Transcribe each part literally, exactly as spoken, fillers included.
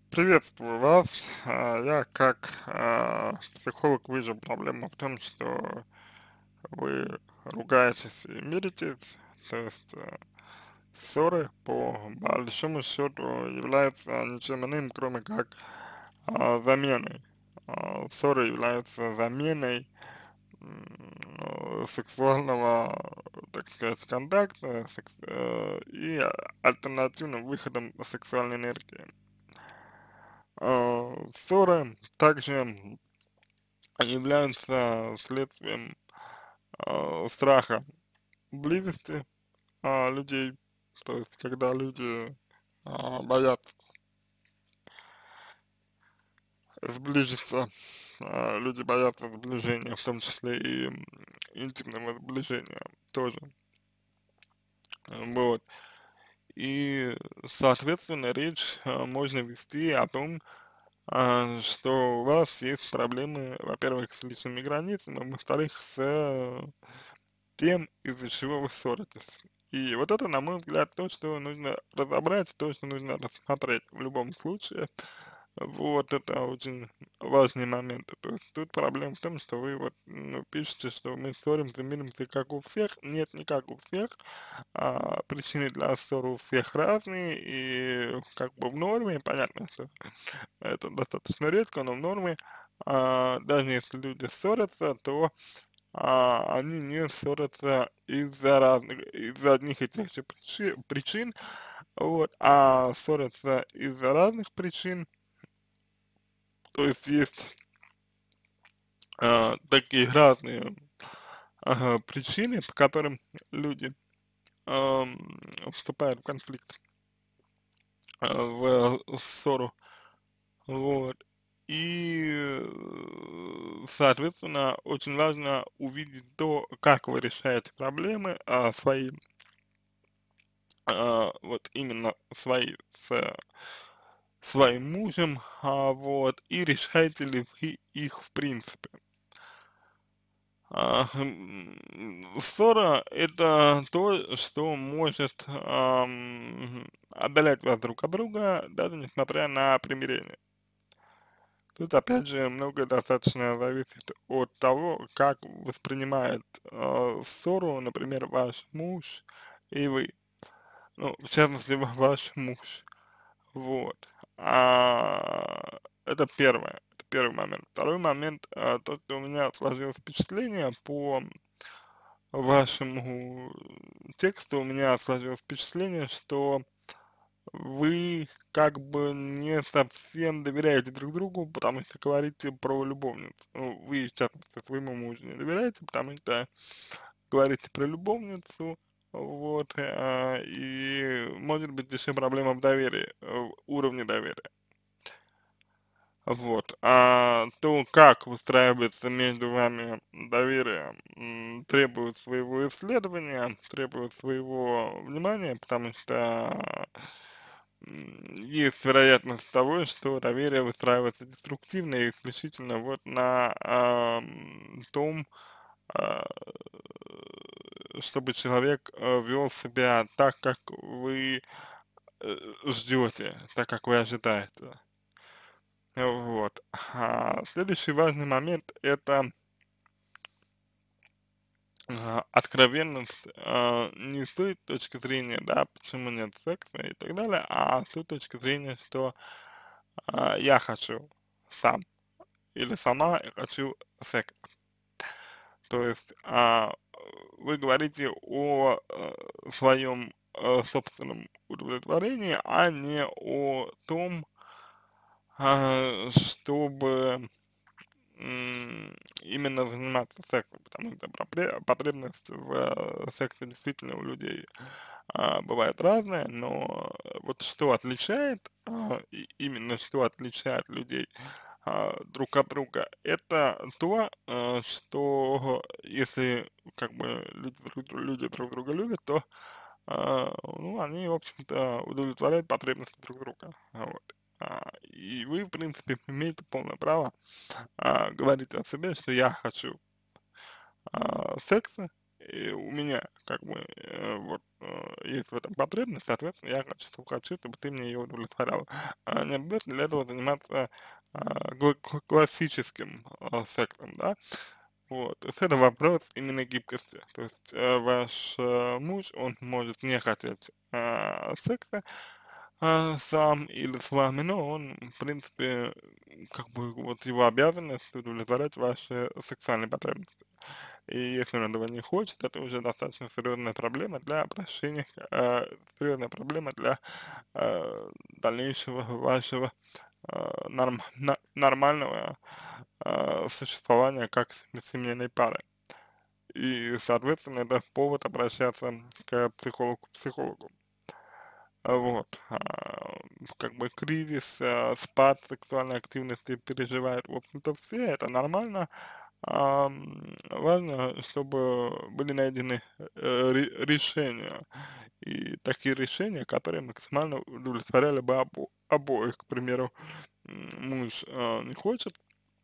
Приветствую вас. А, Я как а, психолог вижу проблему в том, что вы ругаетесь и миритесь, то есть а, ссоры по большому счету являются ничем иным, кроме как а, заменой. А, Ссоры являются заменой м, сексуального, так сказать, контакта секс- э, и а- альтернативным выходом сексуальной энергии. А, Ссоры также являются следствием а, страха близости а, людей, то есть когда люди а, боятся сблизиться, а, люди боятся сближения, в том числе и м, интимного сближения тоже. Вот. И, соответственно, речь а, можно вести о том, а, что у вас есть проблемы, во-первых, с личными границами, а во-вторых, с э, тем, из-за чего вы ссоритесь. И вот это, на мой взгляд, то, что нужно разобрать, то, что нужно рассмотреть в любом случае. Вот это очень важный момент. То есть тут проблема в том, что вы вот ну, пишете, что мы ссоримся, миримся как у всех. Нет, не как у всех. А, причины для ссор у всех разные, и как бы в норме, понятно, что это достаточно редко, но в норме, а, даже если люди ссорятся, то а, они не ссорятся из-за разных, из-за одних и тех же причи- причин, вот, а ссорятся из-за разных причин, то есть есть а, такие разные ага, причины, по которым люди ам, вступают в конфликт, а, в э, ссору, вот. И, э, соответственно, очень важно увидеть то, как вы решаете проблемы а, свои, а, вот именно свои с своим мужем, а, вот, и решаете ли вы их в принципе. А, м, ссора — это то, что может ам, отдалять вас друг от друга, даже несмотря на примирение. Тут опять же многое достаточно зависит от того, как воспринимает а, ссору, например, ваш муж и вы. Ну, в частности, ва- ваш муж. Вот. А, это первое, это первый момент. Второй момент, а, то, что у меня сложилось впечатление по вашему тексту, у меня сложилось впечатление, что вы как бы не совсем доверяете друг другу, потому что говорите про любовницу. Ну, вы, в частности, своему мужу не доверяете, потому что говорите про любовницу, вот, а, и может быть еще проблема в доверии, э, в уровне доверия. Вот. А то, как выстраивается между вами доверие, м, требует своего исследования, требует своего внимания, потому что м, есть вероятность того, что доверие выстраивается деструктивно и исключительно вот на ам, том, а, чтобы человек э, вел себя так, как вы э, ждете, так, как вы ожидаете. Вот. А следующий важный момент — это а, откровенность а, не с той точки зрения, да, почему нет секса и так далее, а с той точки зрения, что а, я хочу сам или сама я хочу секс. То есть а, вы говорите о э, своем э, собственном удовлетворении, а не о том, а, чтобы м, именно заниматься сексом, потому что пропре- потребность в э, сексе действительно у людей а, бывает разная, но вот что отличает, а, и именно что отличает людей а, друг от друга, это то, а, что если как бы люди, друг дру- люди друг друга любят, то а, ну, они, в общем-то, удовлетворяют потребности друг друга. А, Вот. А, и вы, в принципе, имеете полное право а, говорить о себе, что я хочу а, секса, и у меня как бы э, вот э, есть в этом потребность, соответственно, я хочу, хочу, чтобы ты мне ее удовлетворял. А не обязательно для этого заниматься а, кла- кла- классическим а, сексом, да. Вот, то есть это вопрос именно гибкости. То есть э, ваш э, муж, он может не хотеть а, секса а, сам или с вами, но он, в принципе, как бы вот его обязанность удовлетворять ваши сексуальные потребности. И если он этого не хочет, это уже достаточно серьезная проблема для обращения, э, серьезная проблема для э, дальнейшего вашего э, норм, на- нормального э, существования как сем- семейной пары. И, соответственно, это повод обращаться к психологу, психологу. А Вот, а, как бы кризис, а, спад сексуальной активности переживают, в общем-то, все, это нормально. Ам, важно, чтобы были найдены э, ре- решения, и такие решения, которые максимально удовлетворяли бы обо- обоих. К примеру, м, муж а, не хочет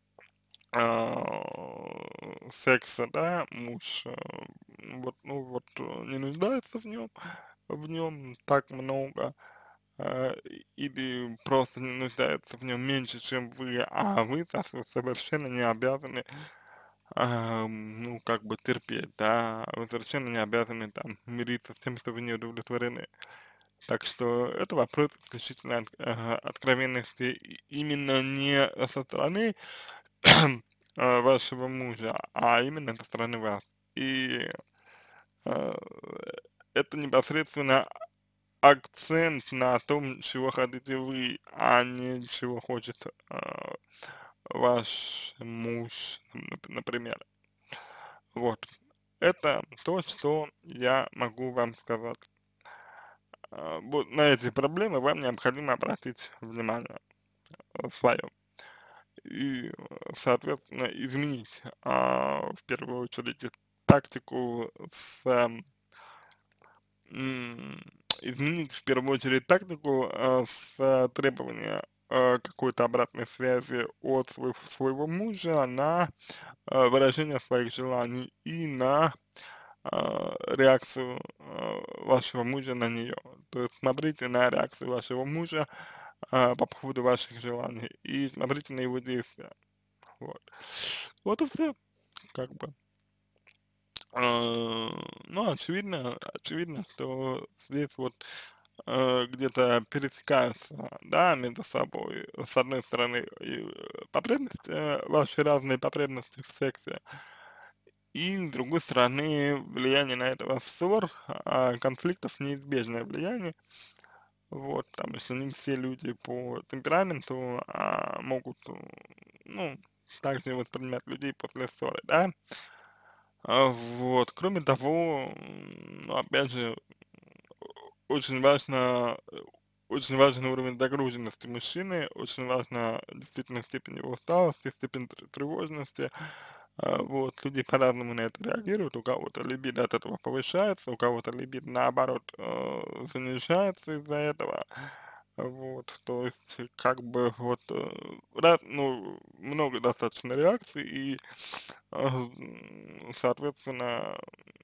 а, секса, да, муж а, вот, ну вот э, не нуждается в нем, в нем так много, а, или просто не нуждается в нем меньше, чем вы, а вы со- совершенно не обязаны, а, ну, как бы терпеть, да, вы совершенно не обязаны там мириться с тем, что вы не удовлетворены. Так что это вопрос исключительно от- ага, откровенности и именно не со стороны а, вашего мужа, а именно со стороны вас. И а, это непосредственно акцент на том, чего хотите вы, а не чего хочет а, ваш муж, нап- например. Вот. Это то, что я могу вам сказать. А, вот на эти проблемы вам необходимо обратить внимание свое. И, э, соответственно, изменить а, в первую очередь тактику с эм, м, изменить в первую очередь тактику а, с а, требования а, какой-то обратной связи от своего, своего мужа на а, выражение своих желаний и на а, реакцию а, вашего мужа на нее. То есть смотрите на реакцию вашего мужа а, по поводу ваших желаний и смотрите на его действия. Вот. Вот и все, как бы. А, ну, очевидно, очевидно, что здесь вот э, где-то пересекаются, да, между собой. С одной стороны, и, э, потребности, э, ваши разные потребности в сексе, и с другой стороны, влияние на этого ссор, а, конфликтов неизбежное влияние. Вот, там, если не все люди по темпераменту а, могут, э, ну, также воспринимать людей после ссоры, да. А, вот, кроме того, м, ну, опять же, очень важно, э, очень важен уровень загруженности мужчины, очень важна действительно степень его усталости, степень тр- тревожности. А, вот, люди по-разному на это реагируют, у кого-то либидо от этого повышается, у кого-то либидо наоборот э, занижается из-за этого. Вот, то есть, как бы, вот, э, ра- ну, много достаточно реакций, и, э, м, соответственно,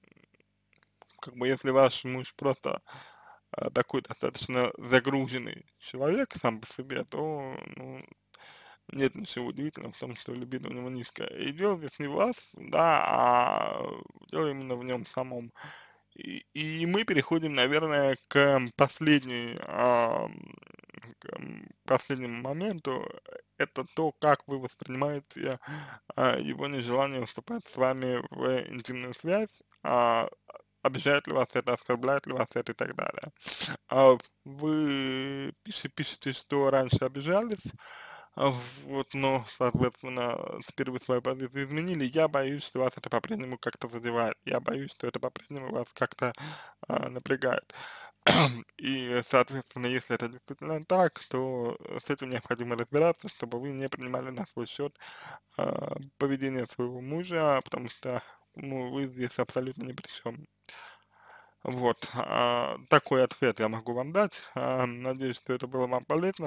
как бы, если ваш муж просто а, такой достаточно загруженный человек сам по себе, то, ну, нет ничего удивительного в том, что либидо у него низкое. И дело здесь не в вас, да, а дело именно в нем самом. И, и мы переходим, наверное, к последней, ам, к м, последнему моменту. Это то, как вы воспринимаете а, его нежелание вступать с вами в интимную связь, а, обижает ли вас это, оскорбляет ли вас это и так далее. А вы пиши пишете, что раньше обижались, а, вот, но, соответственно, теперь вы свою позицию изменили. Я боюсь, что вас это по-прежнему как-то задевает. Я боюсь, что это по-прежнему вас как-то а, напрягает. И, соответственно, если это действительно так, то с этим необходимо разбираться, чтобы вы не принимали на свой счет а, поведение своего мужа, потому что, ну, вы здесь абсолютно ни при чем. Вот, а, такой ответ я могу вам дать. А, надеюсь, что это было вам полезно.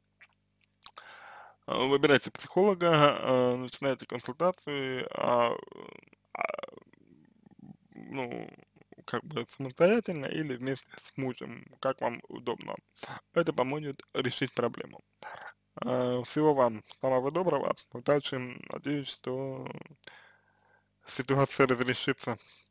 А, Выбирайте психолога, а, начинайте консультации, а, а, ну, как бы самостоятельно или вместе с мужем, как вам удобно. Это поможет решить проблему. А, всего вам самого доброго, удачи, надеюсь, что ситуация разрешится.